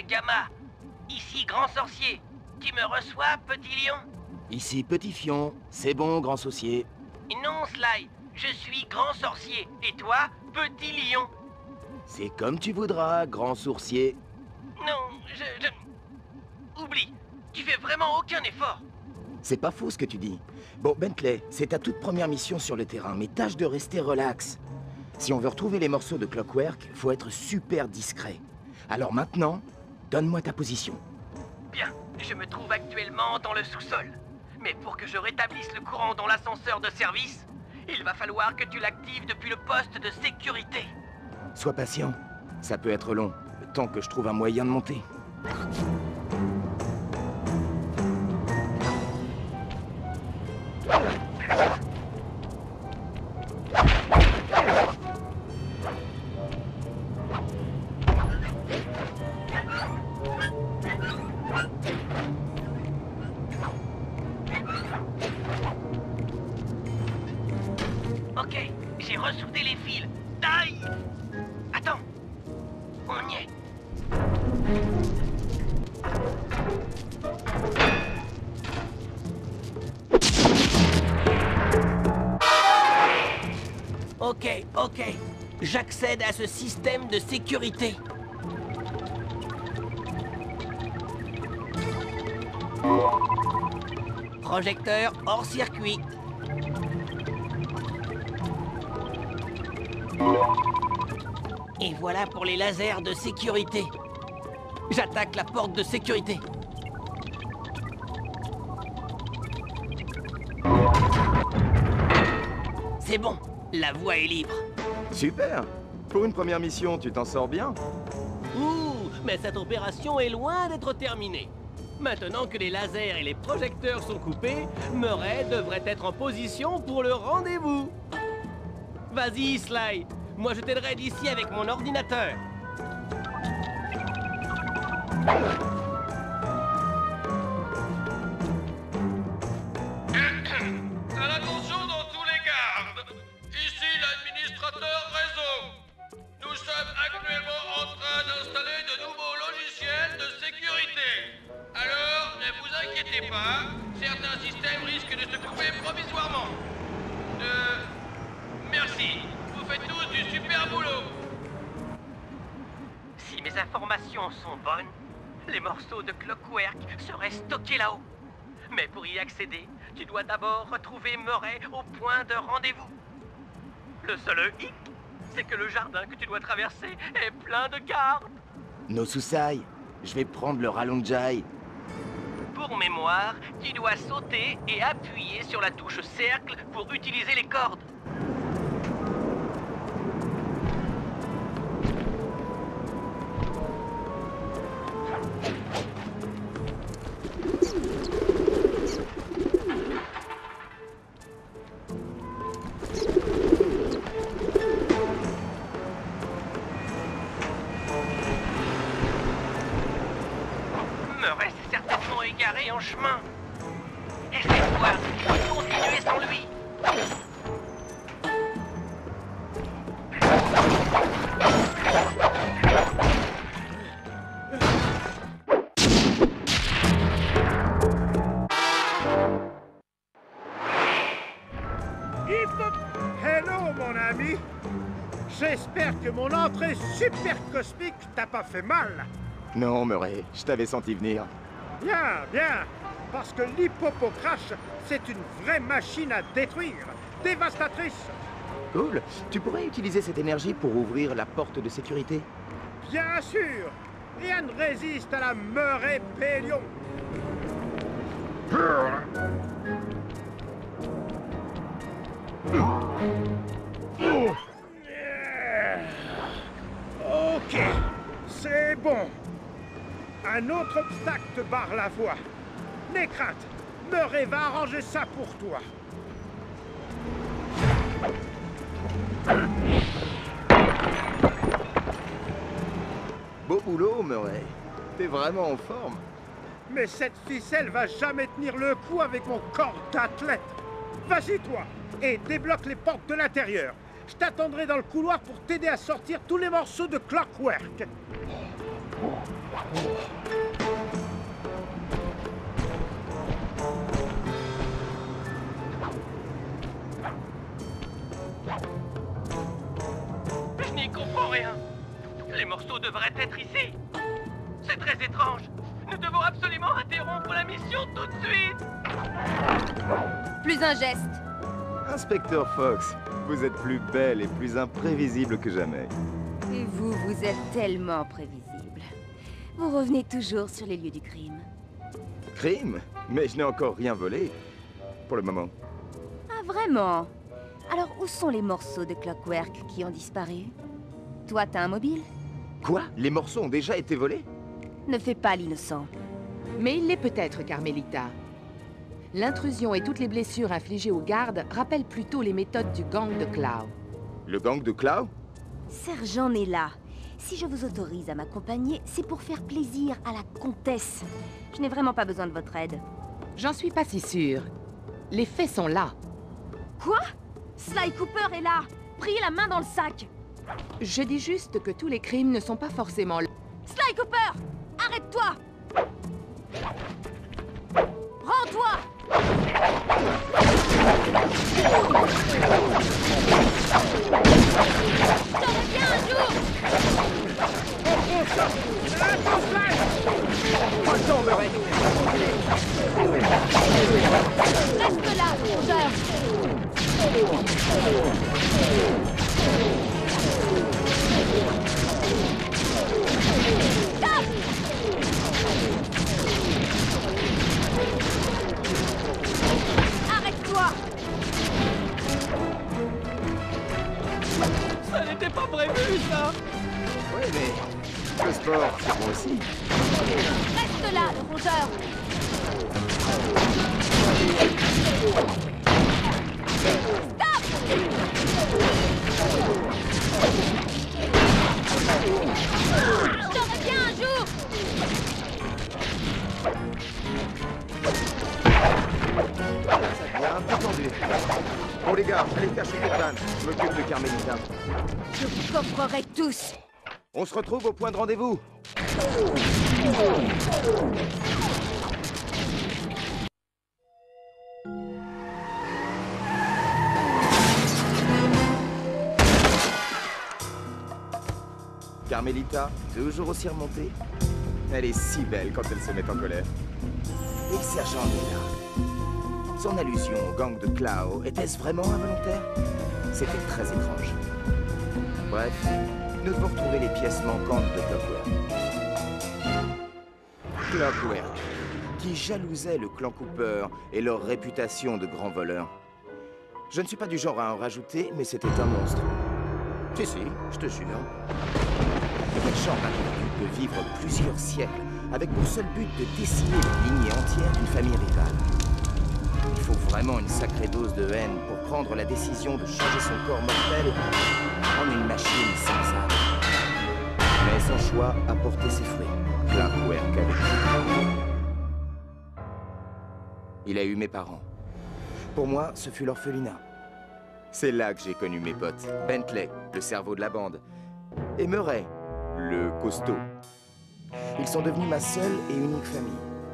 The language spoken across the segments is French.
Gamma. Ici, grand sorcier. Tu me reçois, petit lion? Ici, petit fion. C'est bon, grand saucier. Non, Sly. Je suis grand sorcier. Et toi, petit lion? C'est comme tu voudras, grand sourcier. Non, Oublie. Tu fais vraiment aucun effort. C'est pas faux ce que tu dis. Bon, Bentley, c'est ta toute première mission sur le terrain, mais tâche de rester relax. Si on veut retrouver les morceaux de Clockwork, faut être super discret. Alors maintenant, donne-moi ta position. Bien, je me trouve actuellement dans le sous-sol. Mais pour que je rétablisse le courant dans l'ascenseur de service, il va falloir que tu l'actives depuis le poste de sécurité. Sois patient. Ça peut être long, le temps que je trouve un moyen de monter. Ok, j'ai ressoudé les fils. Taille! Attends, on y est. Ok. J'accède à ce système de sécurité. Projecteur hors circuit. Et voilà pour les lasers de sécurité. J'attaque la porte de sécurité. C'est bon, la voie est libre. Super! Pour une première mission, tu t'en sors bien? Ouh, mais cette opération est loin d'être terminée. Maintenant que les lasers et les projecteurs sont coupés, Murray devrait être en position pour le rendez-vous. Vas-y, Sly. Moi, je t'aiderai d'ici avec mon ordinateur. À l'attention dans tous les gardes. Ici l'administrateur réseau. Nous sommes actuellement en train d'installer de nouveaux logiciels de sécurité. Alors, ne vous inquiétez pas, certains systèmes risquent de se couper provisoirement. Merci. Vous faites tous du super boulot. Si mes informations sont bonnes, les morceaux de Clockwork seraient stockés là-haut. Mais pour y accéder, tu dois d'abord retrouver Murray au point de rendez-vous. Le seul hic, c'est que le jardin que tu dois traverser est plein de gardes. No Susai, je vais prendre le Rallonjai. Pour mémoire, tu dois sauter et appuyer sur la touche cercle pour utiliser les cordes. Murray s'est certainement égaré en chemin. Et cette fois, il faut continuer sans lui. Hello, mon ami. J'espère que mon entrée super cosmique t'a pas fait mal. Non, Murray, je t'avais senti venir. Bien. Parce que l'hippopocrash, c'est une vraie machine à détruire. Dévastatrice. Cool. Tu pourrais utiliser cette énergie pour ouvrir la porte de sécurité? Bien sûr. Rien ne résiste à la Murray Pélion. Ok, c'est bon. Un autre obstacle te barre la voie. N'aie crainte, Murray va arranger ça pour toi. Beau boulot, Murray. T'es vraiment en forme. Mais cette ficelle va jamais tenir le coup avec mon corps d'athlète. Vas-y, toi, et débloque les portes de l'intérieur. Je t'attendrai dans le couloir pour t'aider à sortir tous les morceaux de Clockwork. Je n'y comprends rien. Les morceaux devraient être ici. C'est très étrange. Nous devons absolument interrompre la mission tout de suite. Plus un geste. Inspecteur Fox, vous êtes plus belle et plus imprévisible que jamais. Et vous, vous êtes tellement prévisible. Vous revenez toujours sur les lieux du crime. Crime? Mais je n'ai encore rien volé. Pour le moment. Ah, vraiment? Alors, où sont les morceaux de Clockwork qui ont disparu? Toi, t'as un mobile? Quoi? Les morceaux ont déjà été volés? Ne fais pas l'innocent. Mais il l'est peut-être, Carmelita. L'intrusion et toutes les blessures infligées aux gardes rappellent plutôt les méthodes du gang de Clow. Le gang de Clow? Sergent Nella, si je vous autorise à m'accompagner, c'est pour faire plaisir à la comtesse. Je n'ai vraiment pas besoin de votre aide. J'en suis pas si sûre. Les faits sont là. Quoi? Sly Cooper est là! Priez la main dans le sac! Je dis juste que tous les crimes ne sont pas forcément là. Sly Cooper! Arrête-toi! Rends-toi! Je te reviens un jour! Reste là, rongeur! Stop! Arrête-toi! Ça n'était pas prévu, ça. Ouais, mais le sport, c'est bon aussi. Reste là, le rongeur! Stop! Je te reviens un jour! Ça devient un peu tendu. Bon les gars, allez chercher Kirtan. Je m'occupe de Carmelita. Je vous coffrerai tous! On se retrouve au point de rendez-vous. Carmelita, toujours aussi remontée. Elle est si belle quand elle se met en colère. Et le sergent Nella. Son allusion au gang de Clow, était-ce vraiment involontaire? C'était très étrange. Bref, nous devons retrouver les pièces manquantes de Clockwork. Clockwork, qui jalousait le clan Cooper et leur réputation de grands voleurs. Je ne suis pas du genre à en rajouter, mais c'était un monstre. Si, je te jure. Quel genre d'individu peut vivre plusieurs siècles avec pour seul but de décimer les lignées entières d'une famille rivale? Il faut vraiment une sacrée dose de haine pour prendre la décision de changer son corps mortel en une machine sans âme. Mais son choix a porté ses fruits. Clockwork avec lui. Il a eu mes parents. Pour moi, ce fut l'orphelinat. C'est là que j'ai connu mes potes. Bentley, le cerveau de la bande, et Murray, le costaud. Ils sont devenus ma seule et unique famille.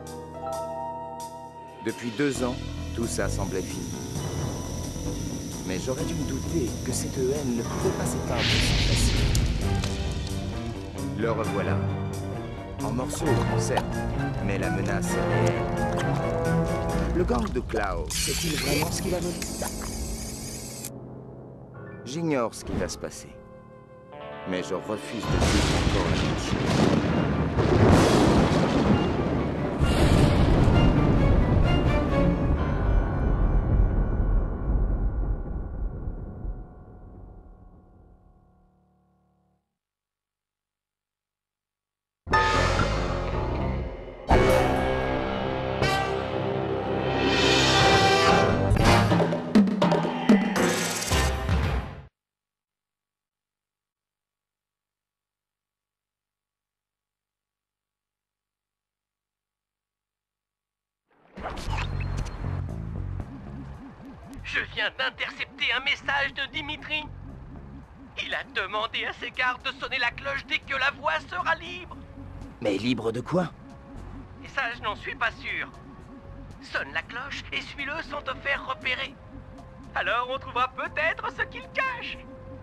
Depuis 2 ans, tout ça semblait fini. Mais j'aurais dû me douter que cette haine ne pouvait pas s'éteindre si facile. Le revoilà. En morceaux, certes, mais la menace est réelle. Le gang de Clow, sait-il vraiment ce qu'il a volé? J'ignore ce qui va se passer. Mais je refuse de vivre encore la même chose. Je viens d'intercepter un message de Dimitri. Il a demandé à ses gardes de sonner la cloche dès que la voie sera libre. Mais libre de quoi? Et ça, je n'en suis pas sûr. Sonne la cloche et suis-le sans te faire repérer. Alors on trouvera peut-être ce qu'il cache.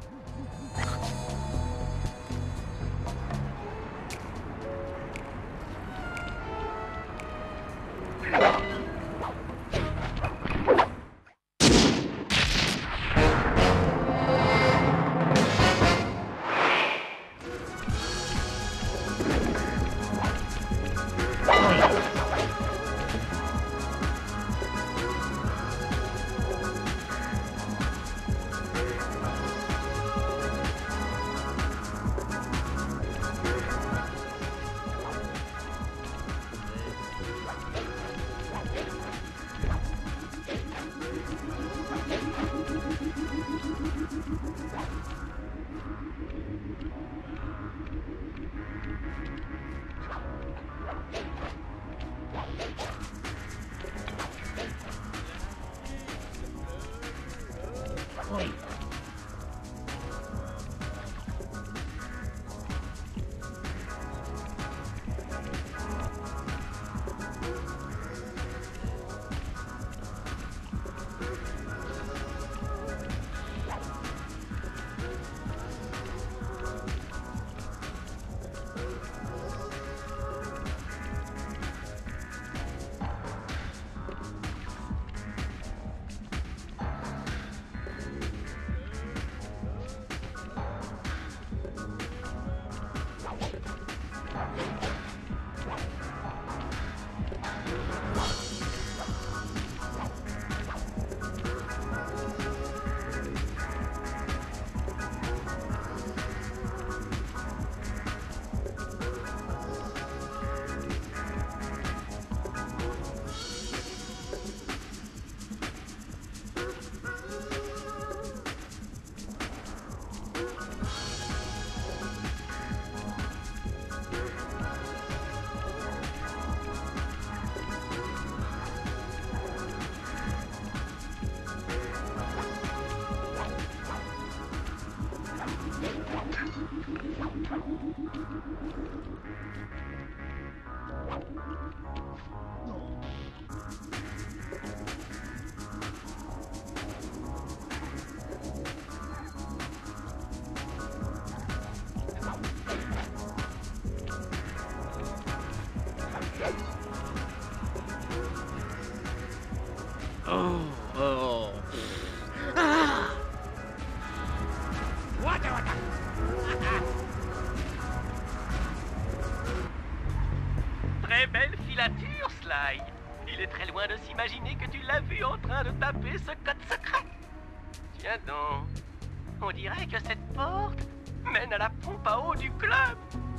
Très belle filature, Sly. Il est très loin de s'imaginer que tu l'as vu en train de taper ce code secret. Tiens donc, on dirait que cette porte mène à la pompe à eau du club.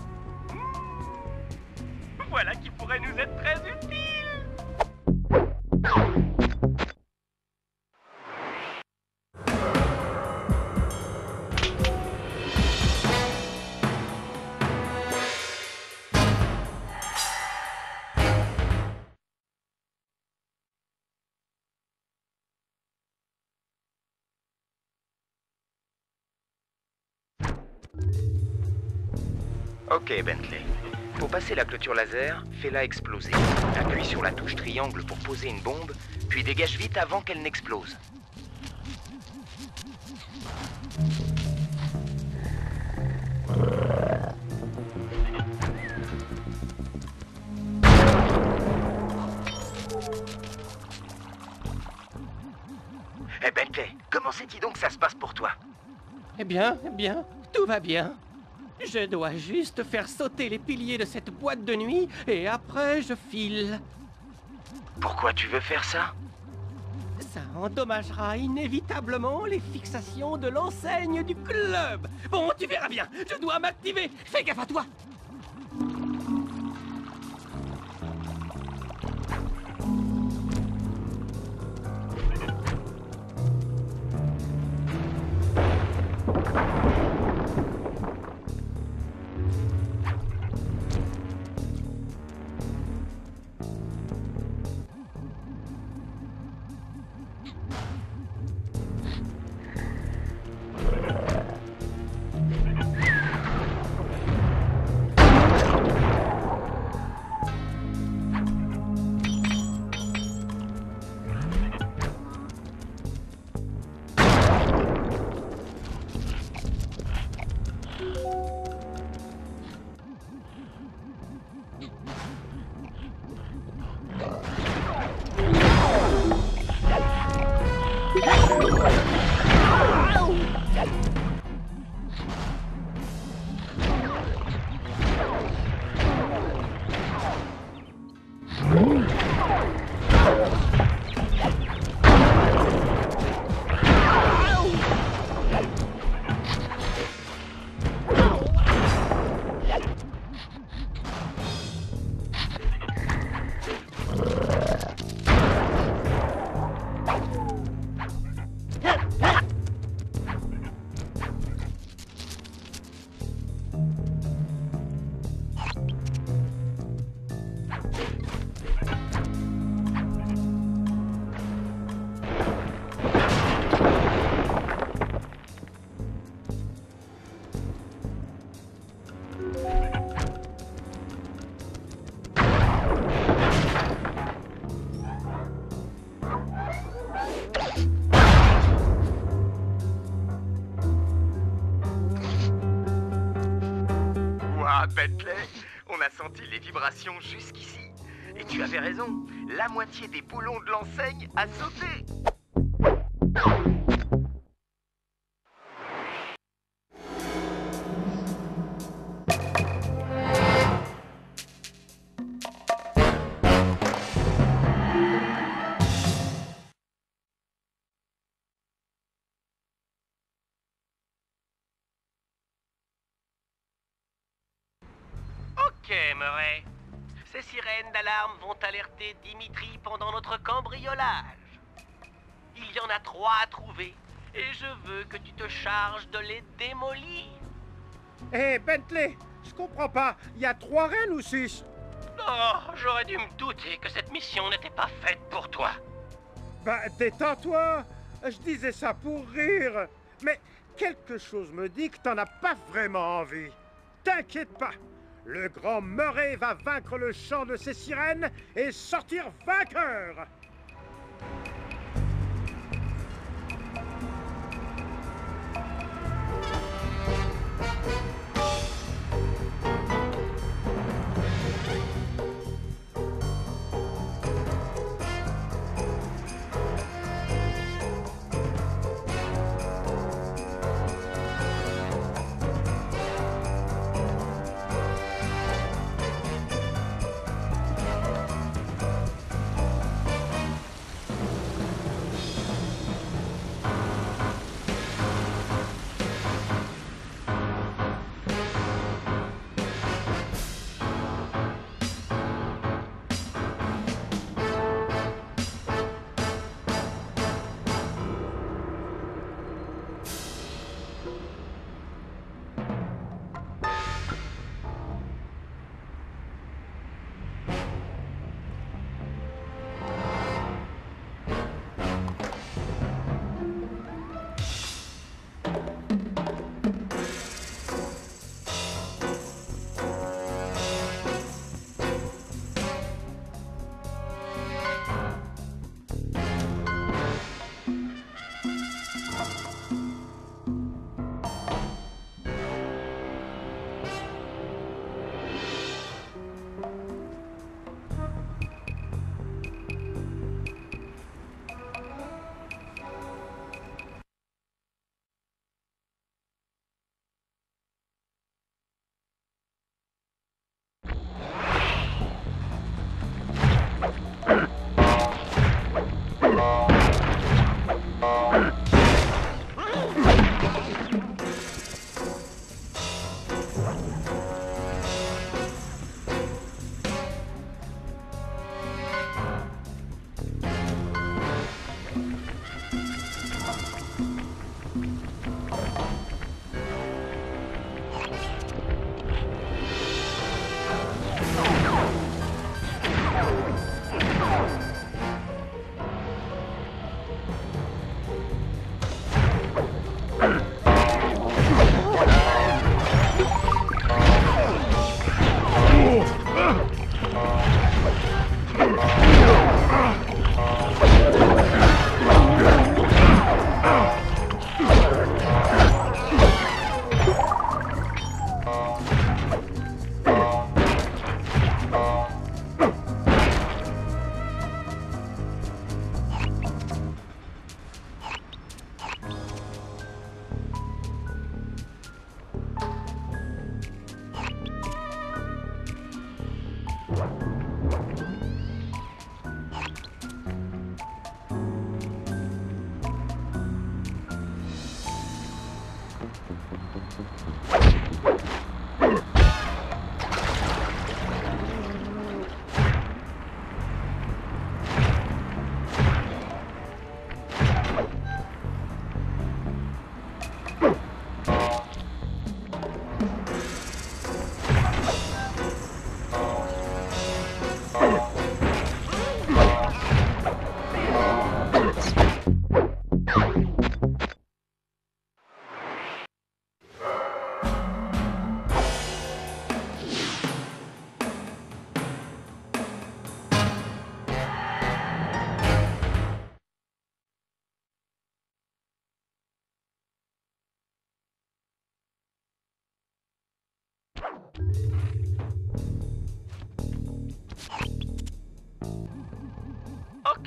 Voilà qui pourrait nous être très utile. Ok, Bentley. Pour passer la clôture laser, fais-la exploser. Appuie sur la touche triangle pour poser une bombe, puis dégage vite avant qu'elle n'explose. Eh Bentley, comment c'est-il donc que ça se passe pour toi? Eh bien, tout va bien. Je dois juste faire sauter les piliers de cette boîte de nuit et après je file. Pourquoi tu veux faire ça? Ça endommagera inévitablement les fixations de l'enseigne du club. Bon, tu verras bien, je dois m'activer. Fais gaffe à toi. Ah, Bentley, on a senti les vibrations jusqu'ici. Et tu avais raison, la moitié des boulons de l'enseigne a sauté. Ok, Murray. Ces sirènes d'alarme vont alerter Dimitri pendant notre cambriolage. Il y en a 3 à trouver, et je veux que tu te charges de les démolir. Hé, Bentley, je comprends pas. Il y a 3 reines ou 6? Oh, j'aurais dû me douter que cette mission n'était pas faite pour toi. Bah, détends-toi. Je disais ça pour rire. Mais quelque chose me dit que t'en as pas vraiment envie. T'inquiète pas. Le grand Murray va vaincre le chant de ces sirènes et sortir vainqueur.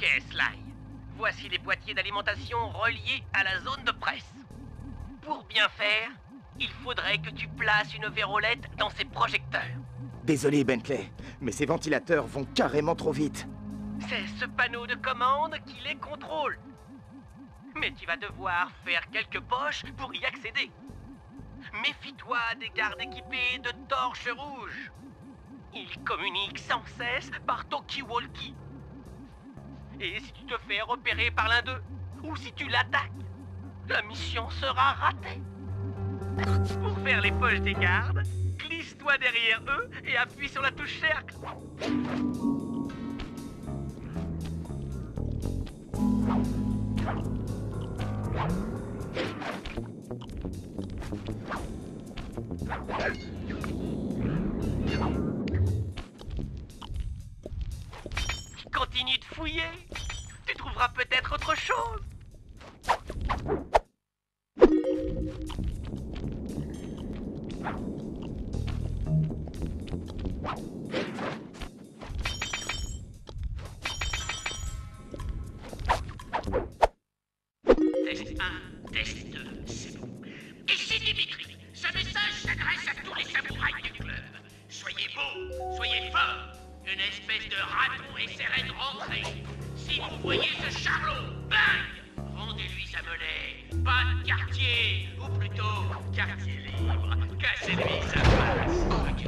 Ok, Sly. Voici les boîtiers d'alimentation reliés à la zone de presse. Pour bien faire, il faudrait que tu places une vérolette dans ces projecteurs. Désolé, Bentley, mais ces ventilateurs vont carrément trop vite. C'est ce panneau de commande qui les contrôle. Mais tu vas devoir faire quelques poches pour y accéder. Méfie-toi des gardes équipés de torches rouges. Ils communiquent sans cesse par talkie-walkie. Et si tu te fais repérer par l'un d'eux, ou si tu l'attaques, la mission sera ratée. Pour faire les poches des gardes, glisse-toi derrière eux et appuie sur la touche cercle. Continue de fouiller. Tu trouveras peut-être autre chose. Test 1, test 2, c'est bon. Ici Dimitri. Ce message s'adresse à tous les samouraïs du club. Soyez beaux, soyez forts. Une espèce de raton essaierait de rentrer. Si vous voyez ce charlot, bang! Rendez-lui sa monnaie. Pas de quartier, ou plutôt quartier libre. Cassez-lui sa face.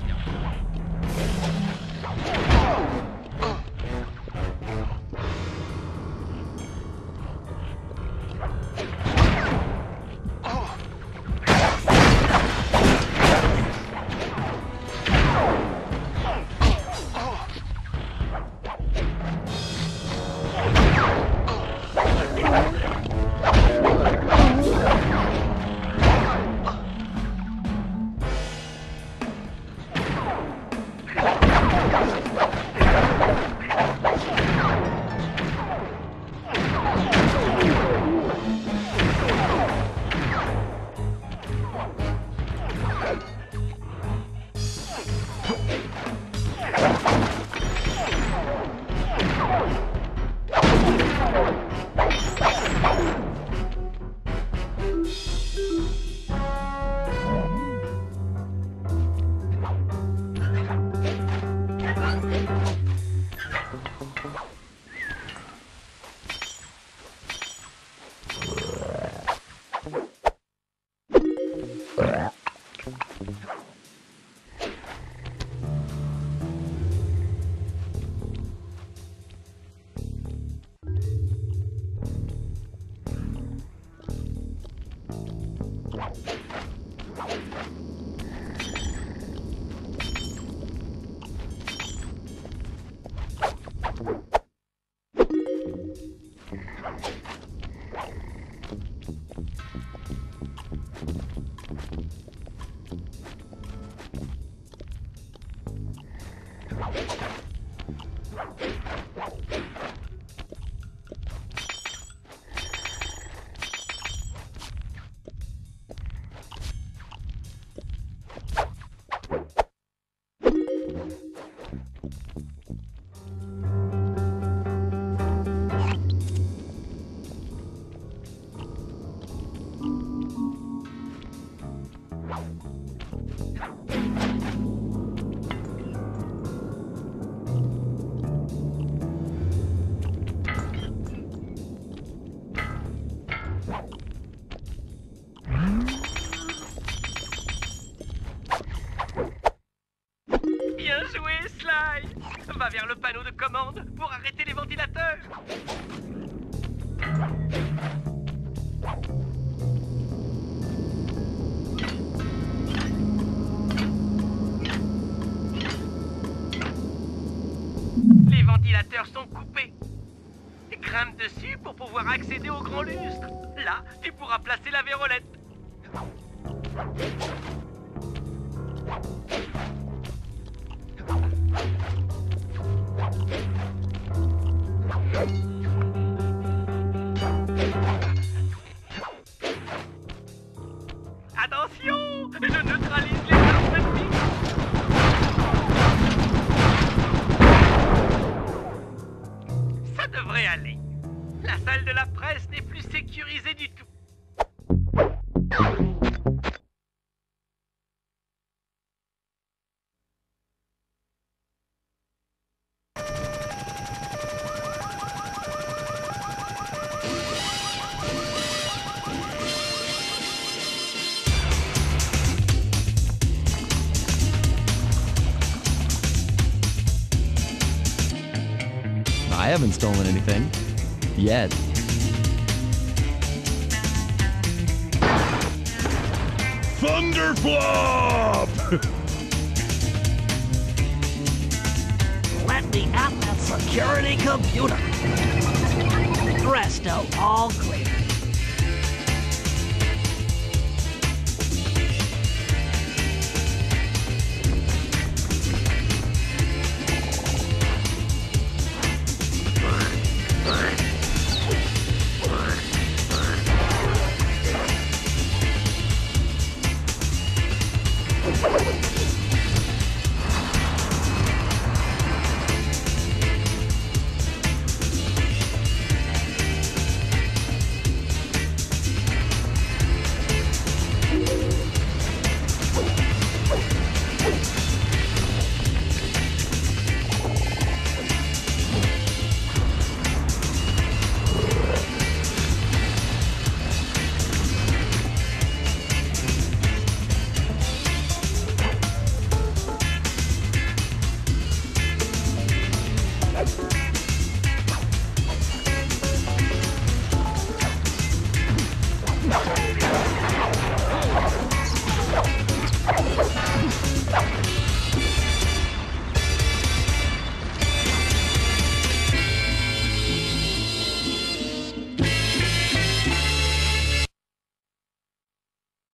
Bien joué, Sly. Va vers le panneau de commande pour arrêter les ventilateurs. Les ventilateurs sont coupés. Grimpe dessus pour pouvoir accéder au grand lustre. Là, tu pourras placer la vérolette. Attention, je neutralise les armes ennemies. Ça devrait aller. La salle de la presse n'est plus sécurisée du tout. I haven't stolen anything. Yet. Thunderflop! Let me at that security computer. Presto, all clear.